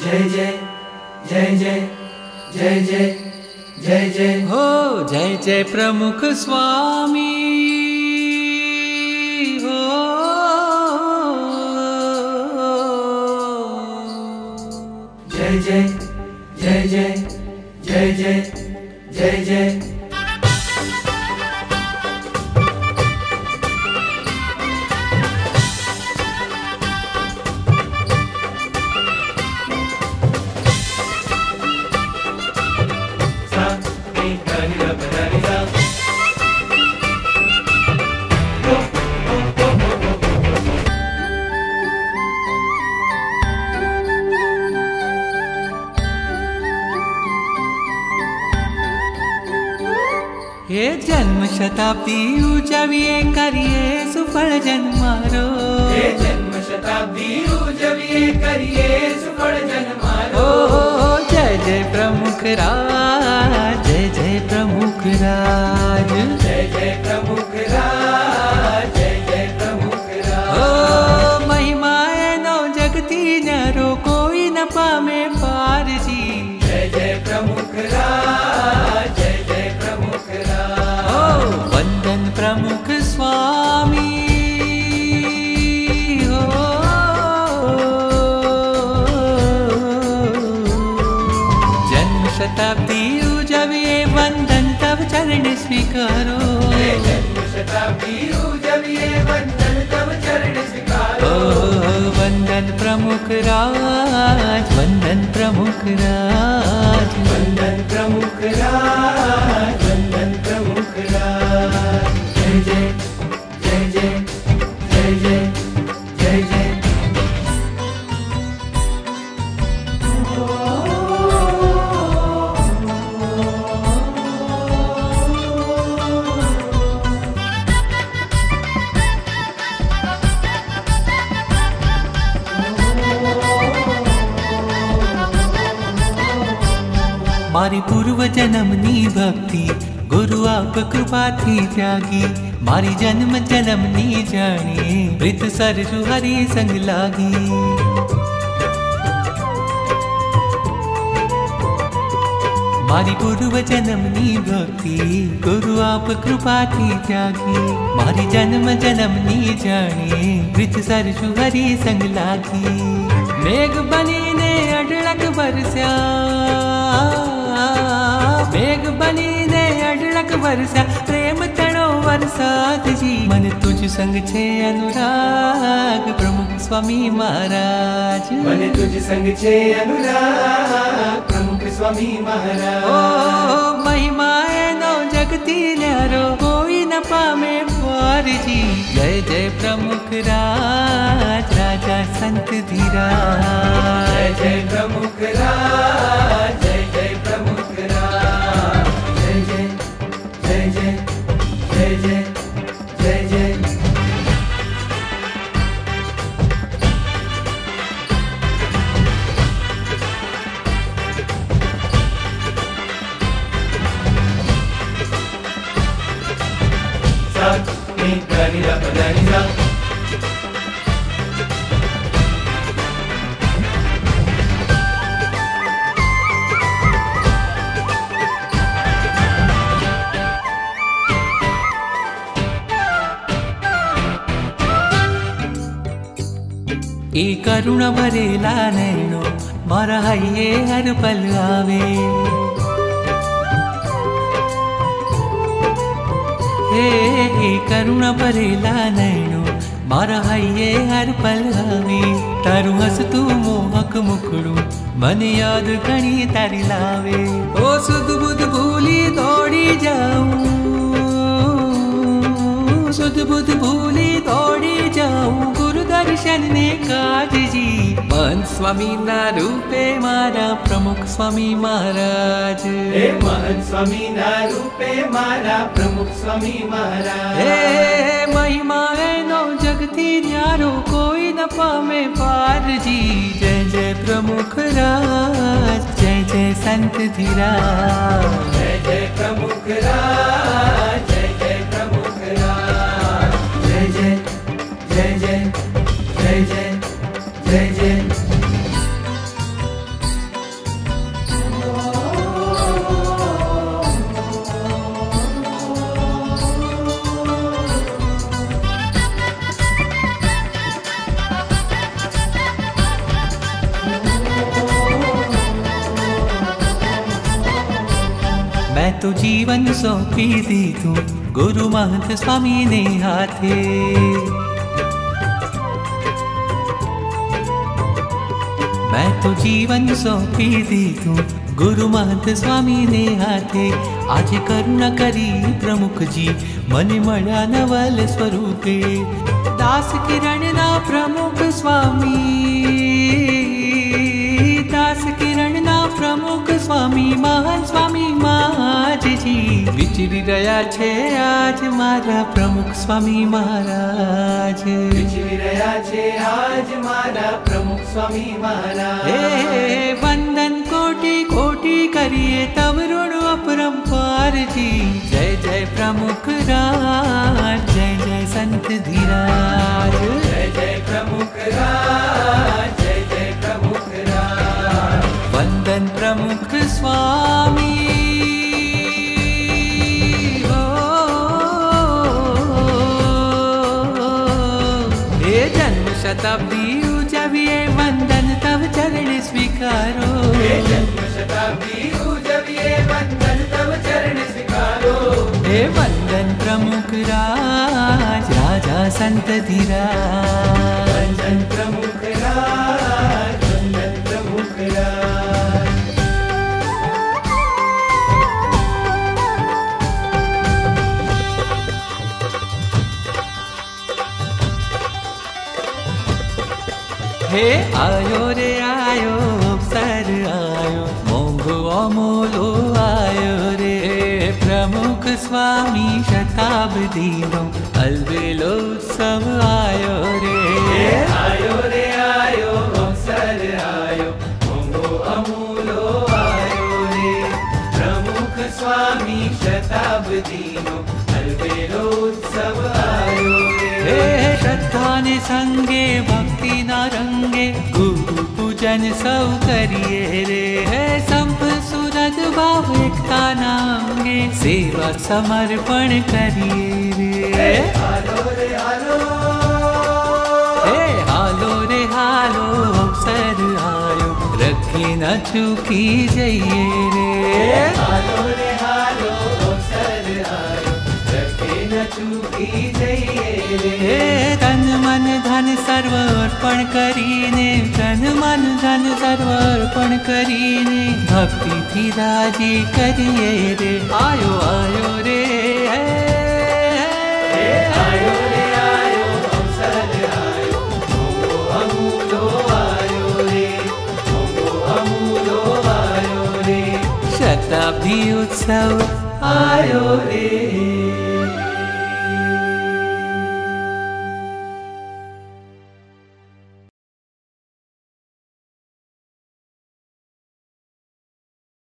जय जय जय जय जय जय जय जय हो जय जय प्रमुख स्वामी हो जय जय जय जय जय जय जय जय ये जन्म शताब्दी उजविए करिए सुफल जन्मारो। ये जन्म शताब्दी उजविए करिए सुफल जन्मारो। जय जय प्रमुख राज जय जय प्रमुख राज जय जय प्रमुख राज जय जय प्रमुख राज। महिमाए नौ जगती न्यारो कोई न पामे पार जी। जय जय प्रमुख राज जय जय प्रमुख राज। वंदन प्रमुख स्वामी हो। जन्म शताब्दी उजविए वंदन तब चरण स्वीकारो। जन्म शताब्दी उजविए वंदन तब चरण स्वीकारो। वंदन प्रमुख राज वंदन प्रमुख राज वंदन प्रमुख राज वंदन प्रमुख राज। जय जय जय जय जय जय जय जय। मारी पूर्व जन्मनी भक्ति गुरु आप कृपा थी जागी। मारी जन्म जन्मनी जाने मृत सरजु हरि संग लागी। मारी पूर्व जन्मनी भक्ति गुरु आप कृपा थी जागी। मारी जन्म जन्मनी जाने मृत सरजु हरि संग लागी। मेघ बनी ने अढळक बरस्या मेघ बनी ने अढळक वर्षा प्रेम तणो वरसाद जी। मन तुझ संग छे अनुराग प्रमुख स्वामी महाराज। मन तुझ संग छे अनुराग प्रमुख स्वामी महाराज। ओ महिमाए नौ जगती न्यारो कोई न पामे पार जी। जय जय प्रमुख राज राजा संत धीराज। जय जय प्रमुख राज जय जय प्रमुख राज। जय जय जय जय जय जय जय जय। सा नी दा नी दा पा दा नी सा। ए करुण भरेला नैनो मारा हइये हर पल आवे। हे करुण भरेला नैनो मारा हइये हर पल आवे। तारू हस तू मोहक मुखड़ू मन याद घणी तारी लावे। ओ सुध बुध भूली दौड़ी जाऊं सुध बुध भूली दौड़ी जाऊं गुरु दर्शन ने काज जी। महंत स्वामी ना रूपे मारा प्रमुख स्वामी महाराज। हे महंत स्वामी ना रूपे मारा प्रमुख स्वामी महाराज। हे महिमा है नौ जगती न्यारो कोई न पामे पार जी। जय जय प्रमुख राज जय जय संत धीराज। जय जय प्रमुख राज जय जय प्रमुख राज। जय जय जय जय जय जय जय जय। मैं तो जीवन सौंपी दी तू गुरु महंत स्वामी ने हाथे। मैं तो जीवन सौंपी दी तू गुरु महंत स्वामी ने हाथे। आज करुणा करी प्रमुख जी मन मळ्या नवल स्वरूपे। दास किरण ना प्रमुख स्वामी, दास किरण ना प्रमुख स्वामी महान स्वामी महाराज जी विचरी રહ્યા છે આજ મારા પ્રમુખ સ્વામી મહારાજ। વિચરી રહ્યા છે આજ મારા પ્રમુખ સ્વામી મહારાજ। હે વંદન કોટી કોટી કરીએ તવ ઋણ अपरंपार जी। जय जय प्रमुख राज, जय जय संत धीराज। जय जय प्रमुख राज, जय जय प्रमुख राज। वंदन प्रमुख स्वामी हो। ये जन्म शताब्दी उजविए वंदन तव चरण स्वीकारो। ये जन्म शताब्दी उजविए वंदन तव चरण स्वीकारो। हे वंदन प्रमुख राज, राजा संत धीराज। वंदन प्रमुख राज, वंदन प्रमुख राज। हे आयो रे आयो अवसर आयो मोंघो अमोलो आयो रे। प्रमुख स्वामी शताब्दी नो अलबेलो उत्सव आयो रे। आयो रे आयो अवसर आयो मोंघो अमूलो आयो रे। प्रमुख स्वामी शताब्दी नो अलबेलो उत्सव आयो रे। श्रद्धा ने संगे भक्ति ना रंगे गुरु पूजन सौ करिए रे। संप सुरद भाव एकता नांगे सेवा समर्पण करिए रे। हालो रे हालो, हे हालो रे हालो अवसर आयो रखी न चूकी जाइए रे। हालो रे हालो अवसर आयो रखे न चूकी जाइए रे। तन मन धन सर्व अर्पण करीने, तन मन धन सर्व अर्पण करीने भक्ति थी राजी करिए रे। आयो आयो रे आयो रे आयो अवसर आयो मोंघो अमूलो आयो रे। मोंघो अमूलो आयो रे। शताब्दी उत्सव आयो रे।